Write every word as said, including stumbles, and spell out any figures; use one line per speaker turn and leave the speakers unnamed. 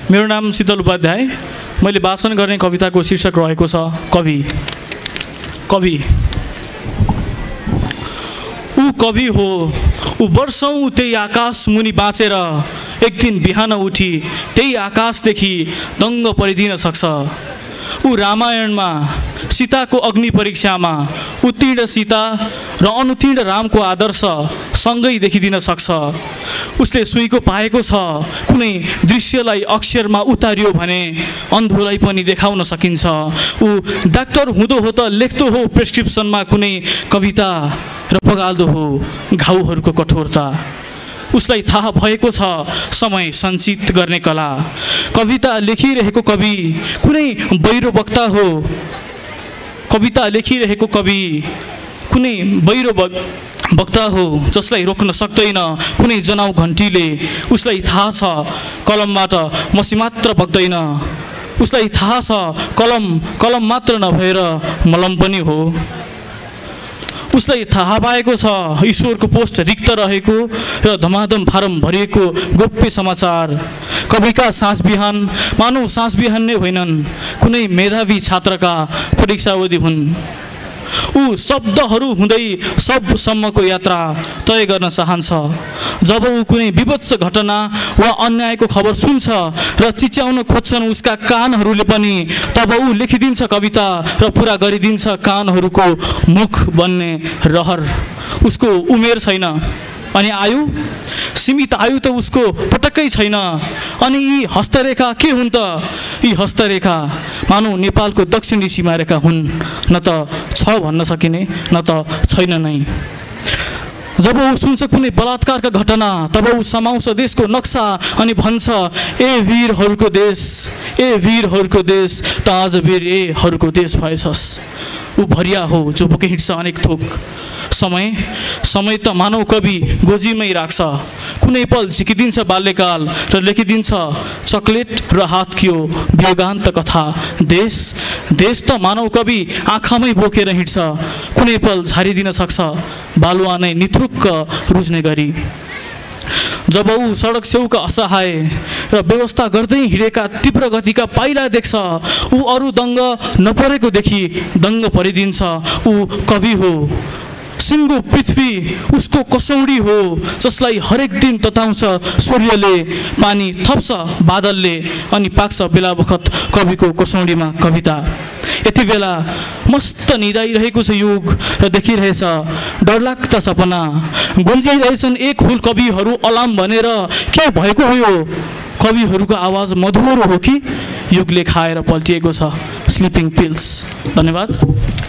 मेरो नाम शीतल उपाध्याय। मैले वाचन गर्ने कविताको शीर्षक रहेको छ कवि। कवि ऊ कवि हो, ऊ वर्षौं त्यही आकाश मुनि बाँचेर एक दिन बिहान उठी त्यही आकाशदेखि दङ्ग परिदिन सक्छ। ऊ रामायणमा सीताको अग्नि परीक्षामा उत्तीर्ण सीता र अनुत्तीर्ण रामको आदर्श सँगै देखिदिन सक्छ। उसले सुईको पाएको छ, कुनै दृश्यलाई अक्षरमा उतारियो भने अन्धोलाई पनि देखाउन सकिन्छ। ऊ डाक्टर हुँदो हो त लेख्दो हो प्रेस्क्रिप्सनमा कुनै कविता र पगाल्दो हो घाउहरूको कठोरता। उसलाई थाहा भएको छ समय सञ्चित गर्ने कला। कविता लेखिरहेको कवि कुनै बहिरो वक्ता हो। कविता लेखिरहेको कवि कुनै बहिरो वक्ता हो जसलाई रोक्न सक्दैन कुनै जनाउ घन्टीले। उसलाई थाहा छ कलमबाट मसी मात्र बग्दैन। उसलाई थाहा छ कलम कलम मात्र नभएर मलम पनि हो। उसलाई थाहा पाएको छ ईश्वरको पोस्ट रिक्त रहेको र धमाधम फारम भरिएको गोप्य समाचार। कविका साँझ बिहान मानव साँझ बिहान नै होइनन्, कुनै मेधावी छात्रका परीक्षावधि हुन्। ऊ शब्दहरू हुँदै सबसम्मको यात्रा तय गर्न चाहन्छ। जब ऊ कुनै विभत्स घटना वा अन्यायको खबर सुन्छ र चिच्याउन खोज्छन् उसका कानहरूले पनि, तब ऊ लेखिदिन्छ कविता र पुरा गरिदिन्छ कानहरूको मुख बन्ने रहर। उसको उमेर छैन अनि आयु सीमित आयु त उसको पटक्कै छैन। अनि यी हस्तरेखा के हुन् त? यी हस्तरेखा मानौ नेपालको दक्षिणी सीमारेखा हुन्। न त छ भन्न सकिने न त छैन नै। जब ऊ सुन्छ कुनै बलात्कारका घटना तब ऊ समाउँछ देशको नक्सा अनि भन्छ ए वीरहरूको देश, ए वीरहरूको देश त आज वीर एहरूको देश भएछस्। ऊ भरिया हो जो बोके हिँड्छ अनेक थोक। समय समय त मानव कवि गोजीमै राख्छ। कुनै पल झिकिदिन्छ बाल्यकाल र लेखिदिन्छ चकलेट र हातकियो वियोगान्त कथा। देश देश त मानव कवि आँखामै बोकेर हिँड्छ। कुनै पल झारिदिन सक्छ बालुवा नै निथुक्क रुज्ने गरी। जब ऊ सडक छेउका असहाय र व्यवस्था गर्दै हिँडेका तीव्र गतिका पाइला देख्छ, ऊ अरू दङ्ग नपरेको देखि दङ्ग परिदिन्छ। ऊ कवि हो, सिङ्गो पृथ्वी उसको कसौडी हो जसलाई हरेक दिन तताउँछ सूर्यले, पानी थप्छ बादलले अनि पाक्छ बेला बखत कविको कसौडीमा कविता। यति बेला मस्त निदाइरहेको छ युग र देखिरहेछ डरलाग्दा सपना। गुन्जिरहेछन् एक हुल कविहरू अलाम भनेर। के भएको हो यो? कविहरूको आवाज मधुरो हो कि युगले खाएर पल्टिएको छ स्लिपिङ पिल्स? धन्यवाद।